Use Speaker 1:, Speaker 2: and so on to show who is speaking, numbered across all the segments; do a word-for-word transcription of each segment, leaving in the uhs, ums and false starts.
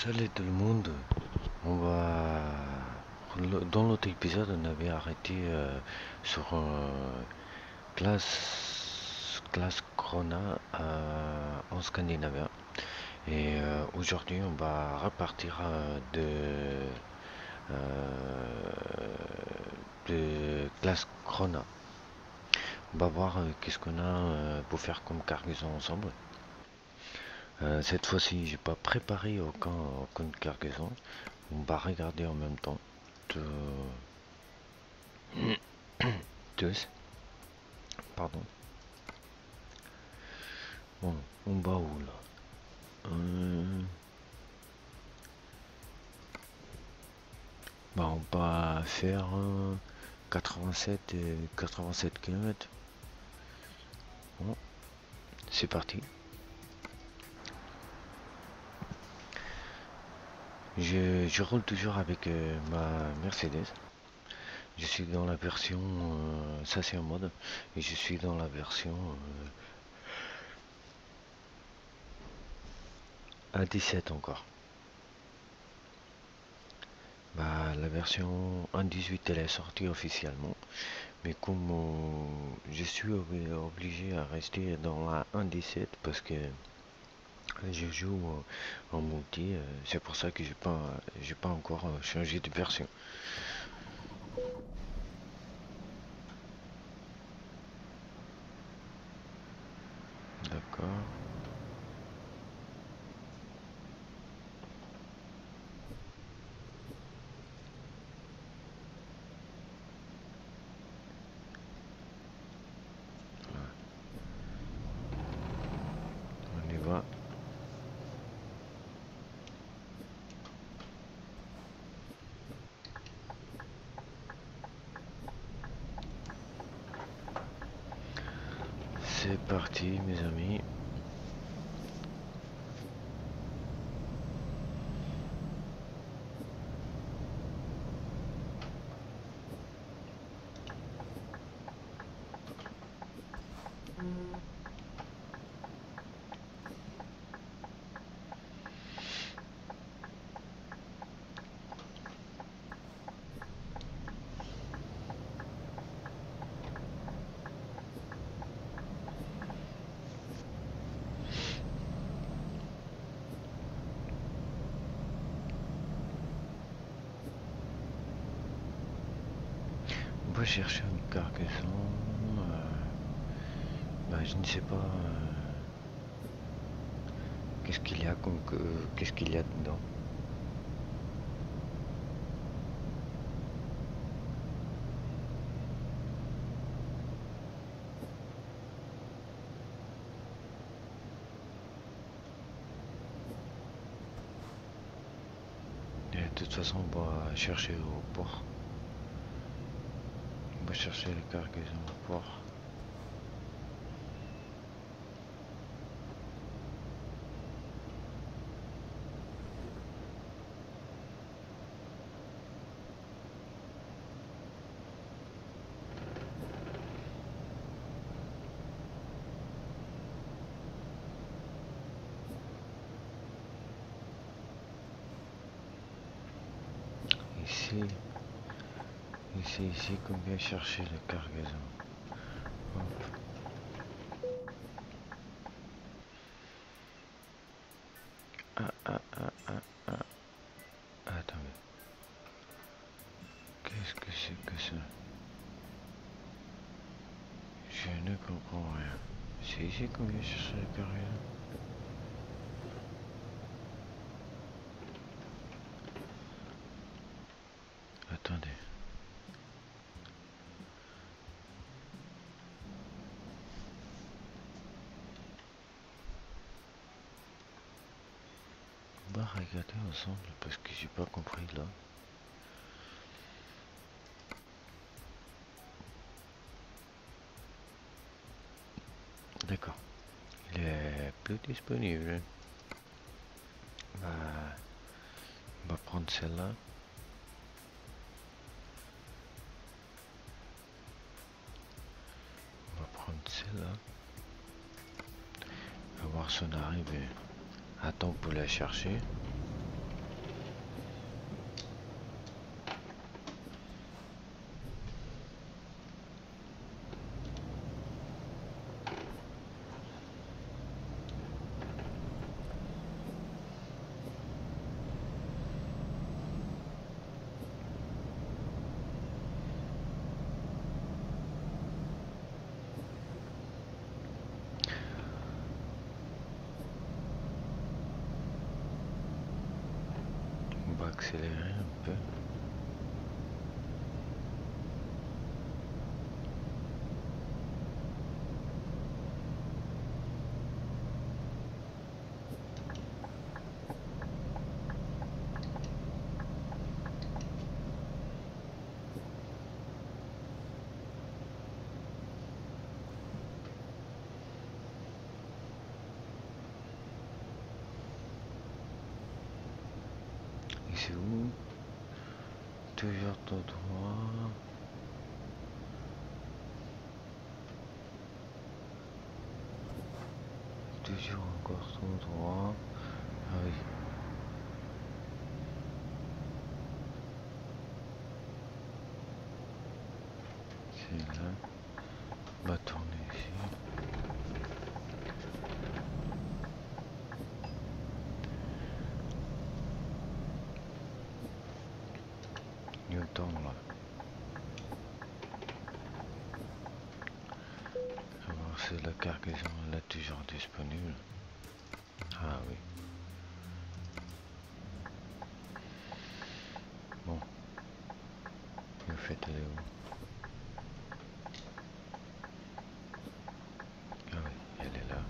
Speaker 1: Salut tout le monde, on va... Dans l'autre épisode, on avait arrêté euh, sur euh, classe, classe Krona euh, en Scandinavie. Et euh, aujourd'hui, on va repartir euh, de, euh, de classe Krona. On va voir euh, qu'est-ce qu'on a euh, pour faire comme cargaison ensemble. Euh, cette fois-ci, j'ai pas préparé aucun, aucune cargaison. On va regarder en même temps. Tous. Pardon. Bon, on va où là euh... Bah, on va faire euh, quatre-vingt-sept et quatre-vingt-sept kilomètres. Bon, c'est parti. Je, je roule toujours avec euh, ma Mercedes. Je suis dans la version, euh, ça c'est en mode, et je suis dans la version euh, A dix-sept encore. Bah, la version un dix-huit elle est sortie officiellement, mais comme euh, je suis obligé à rester dans la un dix-sept parce que je joue en, en multi, euh, c'est pour ça que j'ai pas j'ai pas encore euh, changé de version. D'accord. On y va. C'est parti mes amis. On va chercher une cargaison. Euh, bah, je ne sais pas euh, qu'est-ce qu'il y a comme que qu'est-ce qu'il y a dedans. Et de toute façon, on va chercher au port. On va chercher les cargaisons au port. Ici, ici, ici, combien chercher les cargaisons. Hop. Ah, ah, ah, ah, ah. Attends. Qu'est-ce que c'est que ça? Je ne comprends rien. C'est ici combien chercher les cargaisons? Attendez. On va regarder ensemble parce que j'ai pas compris là. D'accord. Il est plus disponible. Bah, on va prendre celle-là. On va prendre celle-là. On va voir son arrivée. Attends pour la chercher. accélérer un peu. Et c'est où? Toujours tout droit. Toujours encore tout droit. Ah oui. C'est là. On va tourner ici. Newton là. Alors c'est la cargaison là toujours disponible. Ah oui. Bon. Le fait elle est où? Ah oui, elle est là.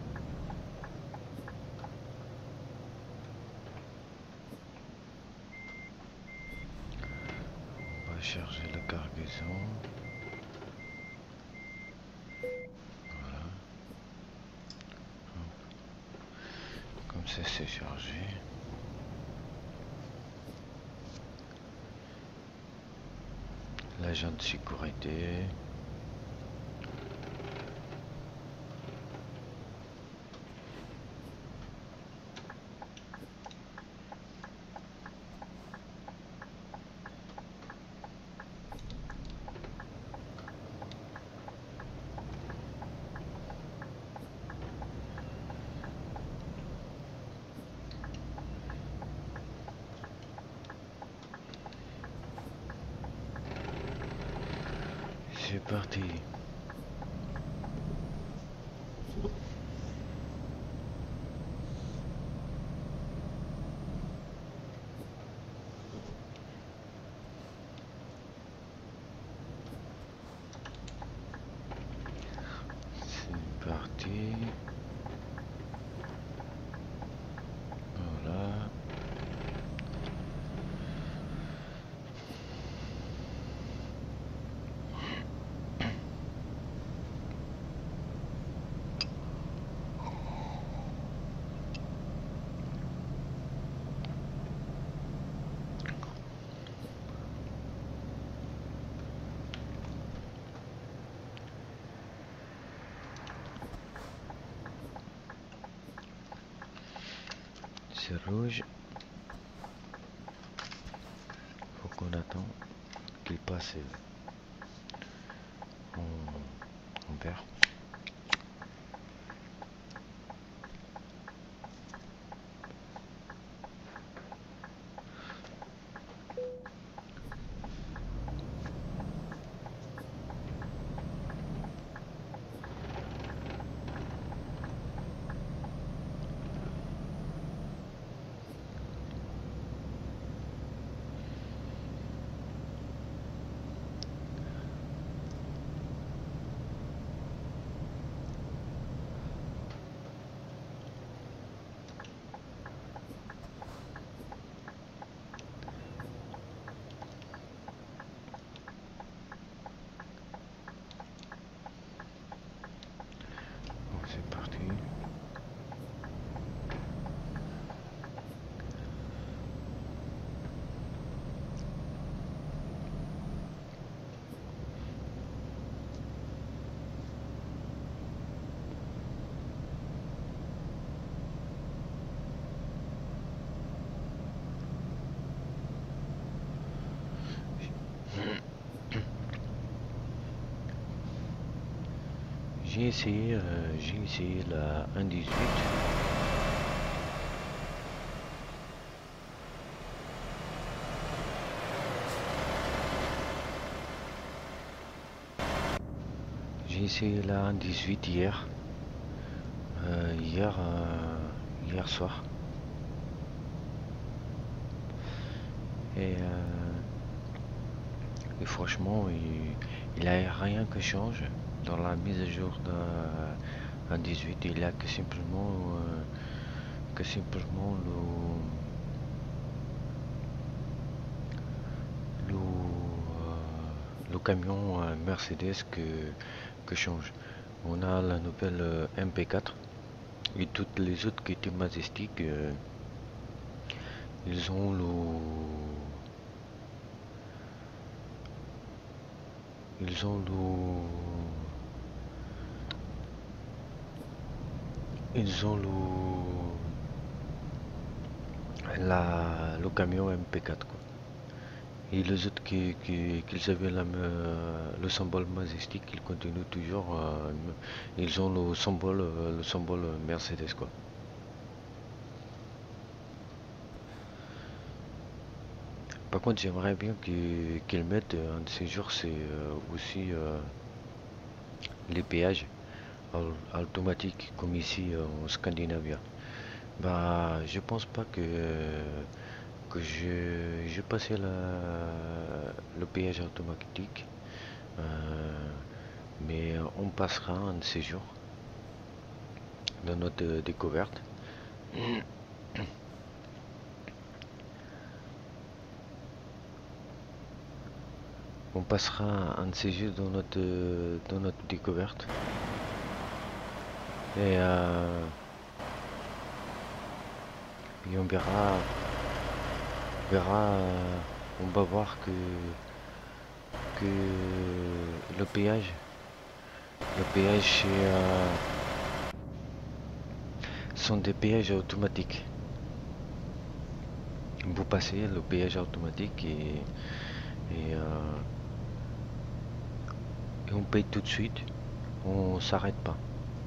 Speaker 1: On va charger la cargaison. Voilà. Comme ça c'est chargé. L'agent de sécurité. C'est parti. C'est parti. Voilà. C'est rouge. Faut qu'on attend qu'il passe en, en vert. Bon, c'est parti. J'ai essayé, euh, j'ai essayé la un dix-huit. J'ai essayé la un dix-huit hier. Euh, hier, euh, hier soir. Et, euh, et franchement, il n'y a rien que change dans la mise à jour d'un dix-huit. Il n'y a que simplement, euh, que simplement le, le, euh, le camion euh, Mercedes que, que change. On a la nouvelle euh, M P quatre et toutes les autres qui étaient Majestic, euh, ils ont le ils ont le ils ont le la le camion M P quatre quoi. Et les autres qui, qui, qu'ils avaient la, euh, le symbole Majestic, ils continuent toujours. Euh, ils ont le symbole euh, le symbole Mercedes quoi. Par contre, j'aimerais bien qu'ils qu'ils mettent euh, un de ces jours, c'est euh, aussi euh, les péages au- automatiques comme ici euh, en Scandinavie. Bah, je pense pas que que je j'ai passé la, le péage automatique, euh, mais on passera un de ces jours dans notre euh, découverte. On passera un de ces jours dans notre euh, dans notre découverte et, euh, et on verra on verra euh, on va voir que que le péage le péage c'est euh, sont des péages automatiques. Vous passez le péage automatique et, et, euh, et on paye tout de suite, on s'arrête pas.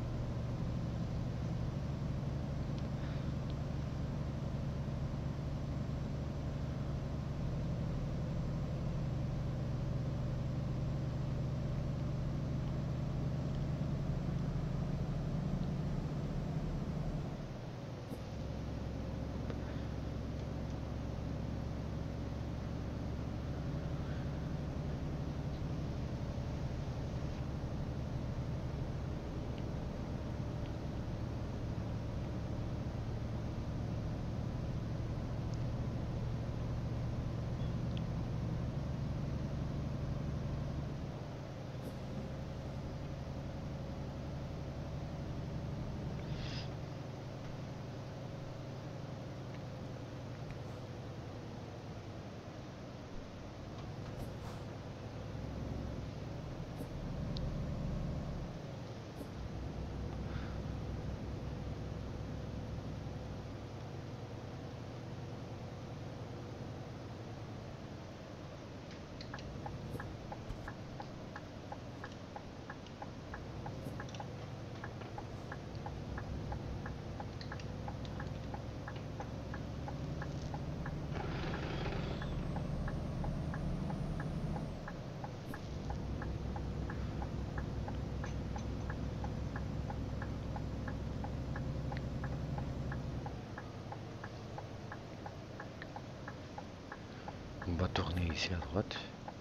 Speaker 1: On va tourner ici à droite.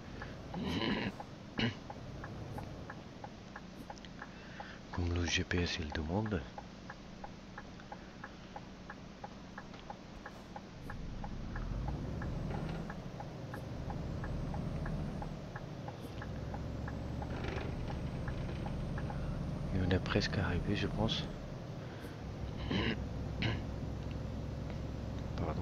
Speaker 1: Comme le G P S il demande. Et on est presque arrivé je pense. Pardon.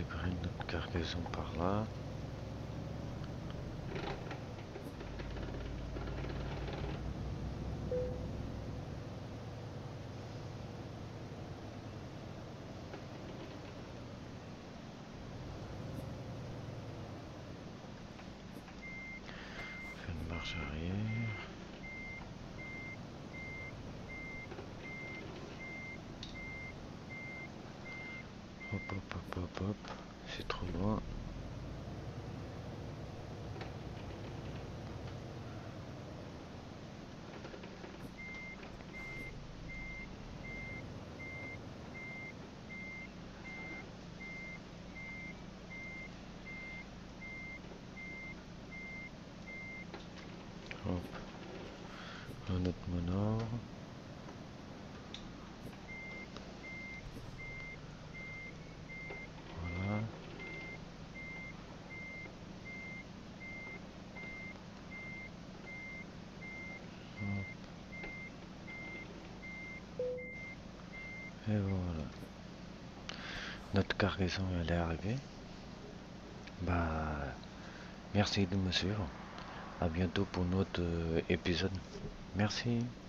Speaker 1: libérer notre cargaison par là. On fait une marche arrière. Hop hop hop hop hop, c'est trop loin. Hop, un autre mono. Voilà. Hop. Et voilà. Notre cargaison elle est arrivée. Bah, merci de me suivre. À bientôt pour notre euh, épisode. Merci.